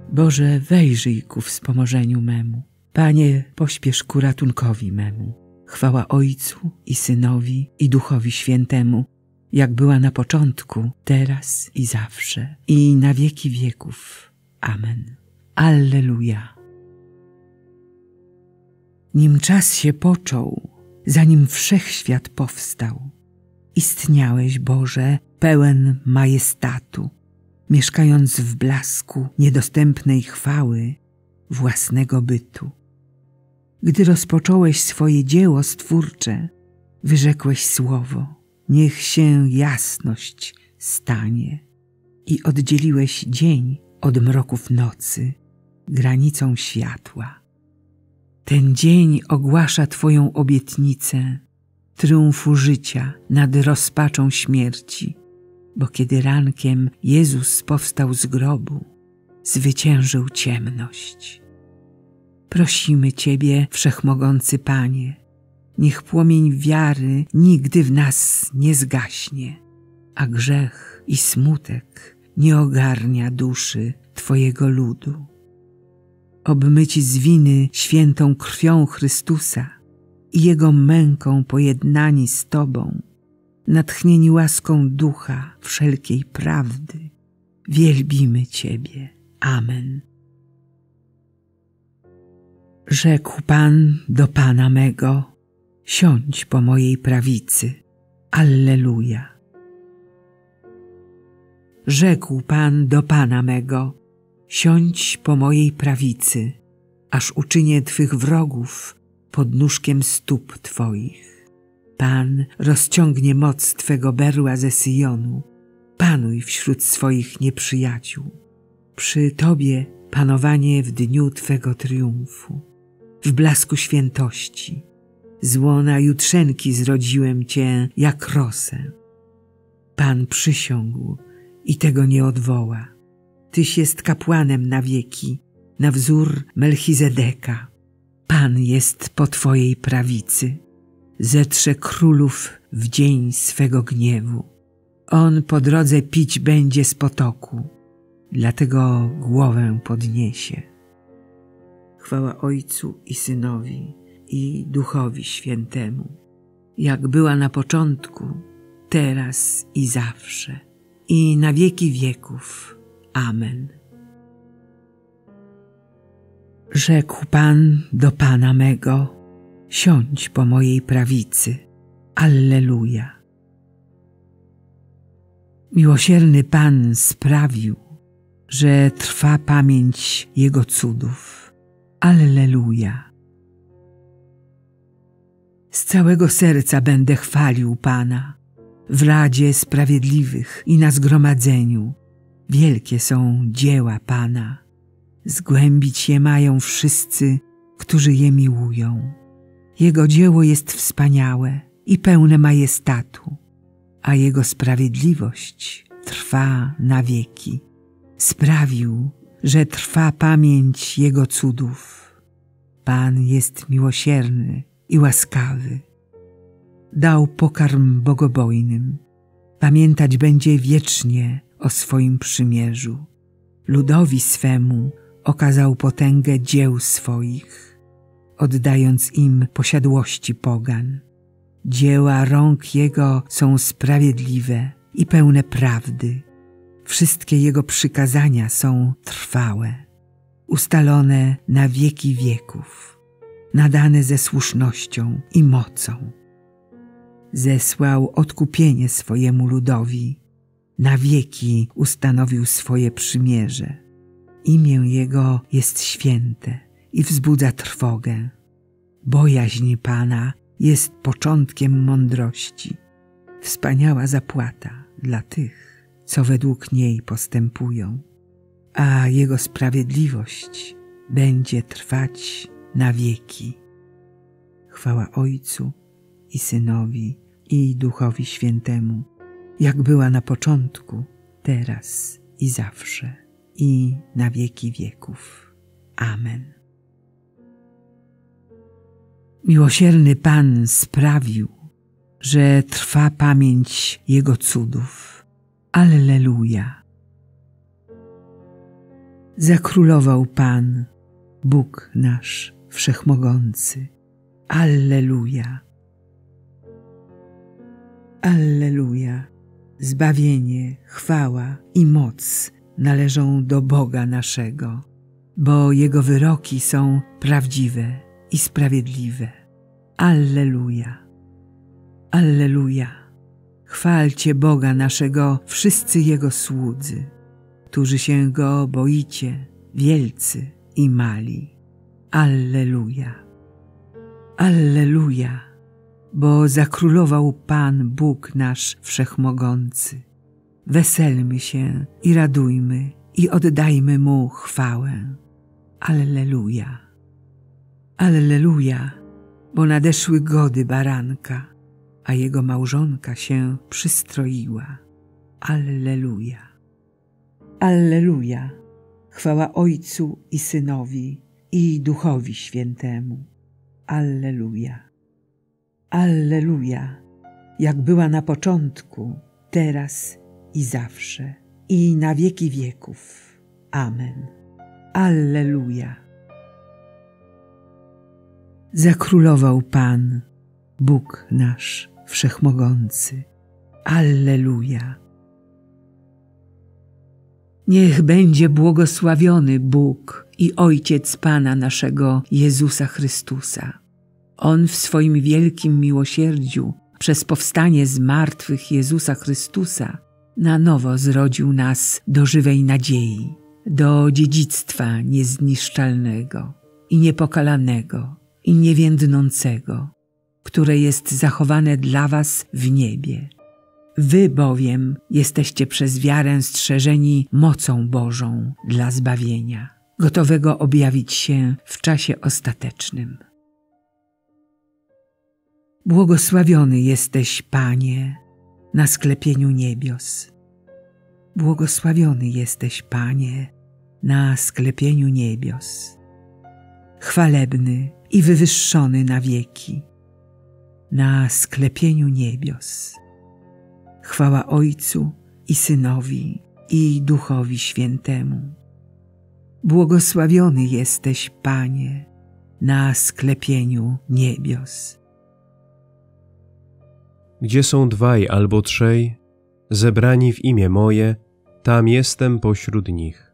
Boże, wejrzyj ku wspomożeniu memu. Panie, pośpiesz ku ratunkowi memu. Chwała Ojcu i Synowi, i Duchowi Świętemu, jak była na początku, teraz i zawsze, i na wieki wieków. Amen. Alleluja. Nim czas się począł, zanim wszechświat powstał, istniałeś, Boże, pełen majestatu, mieszkając w blasku niedostępnej chwały własnego bytu. Gdy rozpocząłeś swoje dzieło stwórcze, wyrzekłeś słowo: niech się jasność stanie, i oddzieliłeś dzień od mroków nocy granicą światła. Ten dzień ogłasza Twoją obietnicę triumfu życia nad rozpaczą śmierci, bo kiedy rankiem Jezus powstał z grobu, zwyciężył ciemność. Prosimy Ciebie, Wszechmogący Panie, niech płomień wiary nigdy w nas nie zgaśnie, a grzech i smutek nie ogarnia duszy Twojego ludu. Obmyci z winy świętą krwią Chrystusa i Jego męką pojednani z Tobą, natchnieni łaską Ducha wszelkiej prawdy, wielbimy Ciebie. Amen. Rzekł Pan do Pana mego: siądź po mojej prawicy. Alleluja. Rzekł Pan do Pana mego: siądź po mojej prawicy, aż uczynię Twych wrogów podnóżkiem stóp Twoich. Pan rozciągnie moc Twego berła ze Syjonu. Panuj wśród swoich nieprzyjaciół. Przy Tobie panowanie w dniu Twego triumfu. W blasku świętości z łona jutrzenki zrodziłem Cię jak rosę. Pan przysiągł i tego nie odwoła. Tyś jest kapłanem na wieki, na wzór Melchizedeka. Pan jest po Twojej prawicy. Zetrze królów w dzień swego gniewu. On po drodze pić będzie z potoku, dlatego głowę podniesie. Chwała Ojcu i Synowi, i Duchowi Świętemu, jak była na początku, teraz i zawsze, i na wieki wieków. Amen. Rzekł Pan do Pana mego: siądź po mojej prawicy. Alleluja. Miłosierny Pan sprawił, że trwa pamięć Jego cudów. Alleluja. Z całego serca będę chwalił Pana w radzie sprawiedliwych i na zgromadzeniu. Wielkie są dzieła Pana. Zgłębić je mają wszyscy, którzy je miłują. Jego dzieło jest wspaniałe i pełne majestatu, a Jego sprawiedliwość trwa na wieki. Sprawił, że trwa pamięć Jego cudów. Pan jest miłosierny i łaskawy. Dał pokarm bogobojnym. Pamiętać będzie wiecznie o swoim przymierzu. Ludowi swemu okazał potęgę dzieł swoich, oddając im posiadłości pogan. Dzieła rąk Jego są sprawiedliwe i pełne prawdy. Wszystkie Jego przykazania są trwałe, ustalone na wieki wieków, nadane ze słusznością i mocą. Zesłał odkupienie swojemu ludowi, na wieki ustanowił swoje przymierze. Imię Jego jest święte i wzbudza trwogę. Bojaźń Pana jest początkiem mądrości. Wspaniała zapłata dla tych, co według niej postępują, a Jego sprawiedliwość będzie trwać na wieki. Chwała Ojcu i Synowi, i Duchowi Świętemu, jak była na początku, teraz i zawsze, i na wieki wieków. Amen. Miłosierny Pan sprawił, że trwa pamięć Jego cudów. Alleluja. Zakrólował Pan, Bóg nasz Wszechmogący. Alleluja. Alleluja. Zbawienie, chwała i moc należą do Boga naszego, bo Jego wyroki są prawdziwe i sprawiedliwe. Alleluja. Alleluja. Chwalcie Boga naszego wszyscy Jego słudzy, którzy się Go boicie, wielcy i mali. Alleluja. Alleluja, bo zakrólował Pan Bóg nasz Wszechmogący. Weselmy się i radujmy i oddajmy Mu chwałę. Alleluja. Alleluja, bo nadeszły gody baranka, a jego małżonka się przystroiła. Alleluja. Alleluja. Chwała Ojcu i Synowi i Duchowi Świętemu. Alleluja. Alleluja. Jak była na początku, teraz i zawsze, i na wieki wieków. Amen. Alleluja. Zakrólował Pan, Bóg nasz Wszechmogący. Alleluja. Niech będzie błogosławiony Bóg i Ojciec Pana naszego Jezusa Chrystusa. On w swoim wielkim miłosierdziu przez powstanie z martwych Jezusa Chrystusa na nowo zrodził nas do żywej nadziei, do dziedzictwa niezniszczalnego i niepokalanego i niewiędnącego, które jest zachowane dla was w niebie. Wy bowiem jesteście przez wiarę strzeżeni mocą Bożą dla zbawienia, gotowego objawić się w czasie ostatecznym. Błogosławiony jesteś, Panie, na sklepieniu niebios. Błogosławiony jesteś, Panie, na sklepieniu niebios. Chwalebny i wywyższony na wieki, na sklepieniu niebios. Chwała Ojcu i Synowi i Duchowi Świętemu. Błogosławiony jesteś, Panie, na sklepieniu niebios. Gdzie są dwaj albo trzej, zebrani w imię moje, tam jestem pośród nich.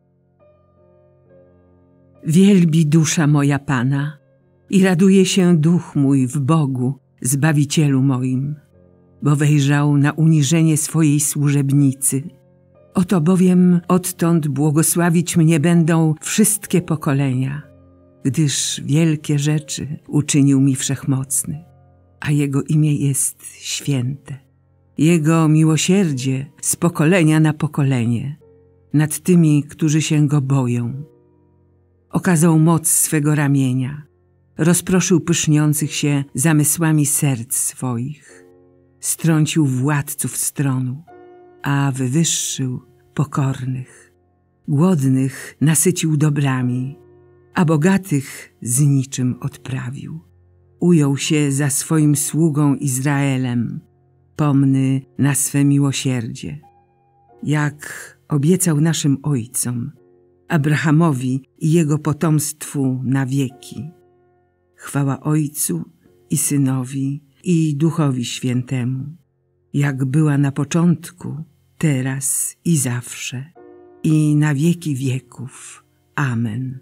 Wielbi dusza moja Pana i raduje się duch mój w Bogu, Zbawicielu moim, bo wejrzał na uniżenie swojej służebnicy. Oto bowiem odtąd błogosławić mnie będą wszystkie pokolenia, gdyż wielkie rzeczy uczynił mi Wszechmocny, a Jego imię jest święte. Jego miłosierdzie z pokolenia na pokolenie nad tymi, którzy się Go boją. Okazał moc swego ramienia, rozproszył pyszniących się zamysłami serc swoich, strącił władców stronu, a wywyższył pokornych. Głodnych nasycił dobrami, a bogatych z niczym odprawił. Ujął się za swoim sługą Izraelem, pomny na swe miłosierdzie, jak obiecał naszym ojcom, Abrahamowi i jego potomstwu na wieki. Chwała Ojcu i Synowi i Duchowi Świętemu, jak była na początku, teraz i zawsze, i na wieki wieków. Amen.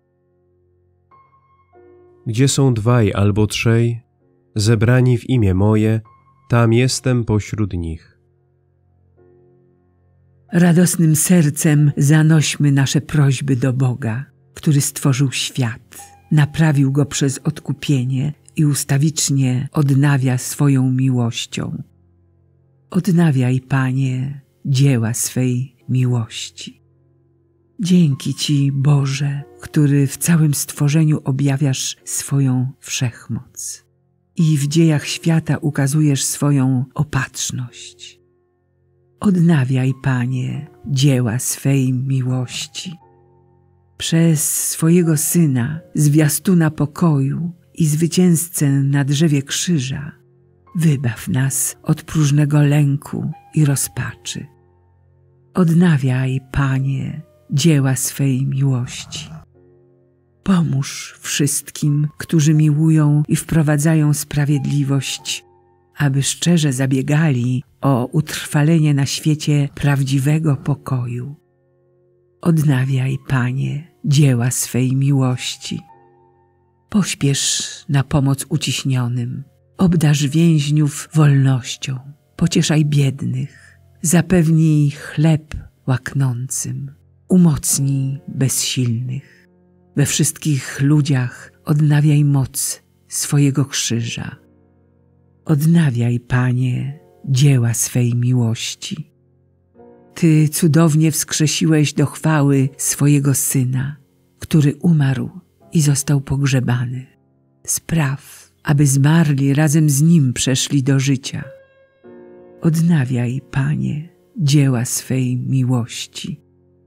Gdzie są dwaj albo trzej, zebrani w imię moje, tam jestem pośród nich. Radosnym sercem zanośmy nasze prośby do Boga, który stworzył świat, naprawił go przez odkupienie i ustawicznie odnawia swoją miłością. Odnawiaj, Panie, dzieła swej miłości. Dzięki Ci, Boże, który w całym stworzeniu objawiasz swoją wszechmoc i w dziejach świata ukazujesz swoją opatrzność. Odnawiaj, Panie, dzieła swej miłości. Przez swojego Syna, zwiastuna pokoju i zwycięzcę na drzewie krzyża, wybaw nas od próżnego lęku i rozpaczy. Odnawiaj, Panie, dzieła swej miłości. Pomóż wszystkim, którzy miłują i wprowadzają sprawiedliwość, aby szczerze zabiegali o utrwalenie na świecie prawdziwego pokoju. Odnawiaj, Panie, dzieła swej miłości. Pośpiesz na pomoc uciśnionym, obdarz więźniów wolnością, pocieszaj biednych, zapewnij chleb łaknącym, umocnij bezsilnych. We wszystkich ludziach odnawiaj moc swojego krzyża. Odnawiaj, Panie, dzieła swej miłości. Ty cudownie wskrzesiłeś do chwały swojego Syna, który umarł i został pogrzebany. Spraw, aby zmarli razem z Nim przeszli do życia. Odnawiaj, Panie, dzieła swej miłości.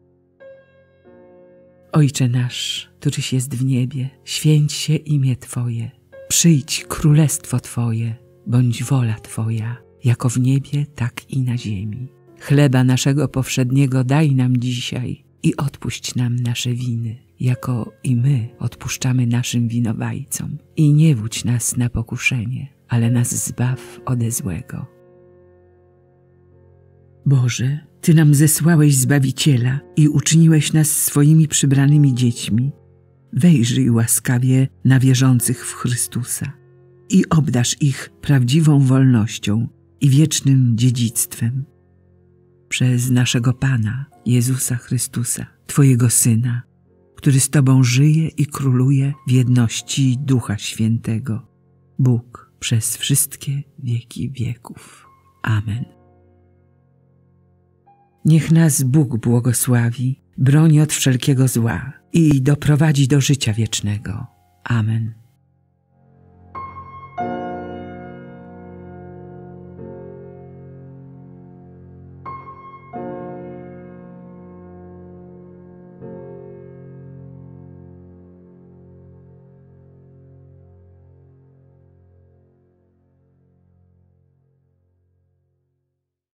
Ojcze nasz, któryś jest w niebie, święć się imię Twoje. Przyjdź królestwo Twoje, bądź wola Twoja, jako w niebie, tak i na ziemi. Chleba naszego powszedniego daj nam dzisiaj i odpuść nam nasze winy, jako i my odpuszczamy naszym winowajcom. I nie wódź nas na pokuszenie, ale nas zbaw ode złego. Boże, Ty nam zesłałeś Zbawiciela i uczyniłeś nas swoimi przybranymi dziećmi. Wejrzyj łaskawie na wierzących w Chrystusa i obdarz ich prawdziwą wolnością i wiecznym dziedzictwem. Przez naszego Pana, Jezusa Chrystusa, Twojego Syna, który z Tobą żyje i króluje w jedności Ducha Świętego, Bóg przez wszystkie wieki wieków. Amen. Niech nas Bóg błogosławi, broni od wszelkiego zła i doprowadzi do życia wiecznego. Amen.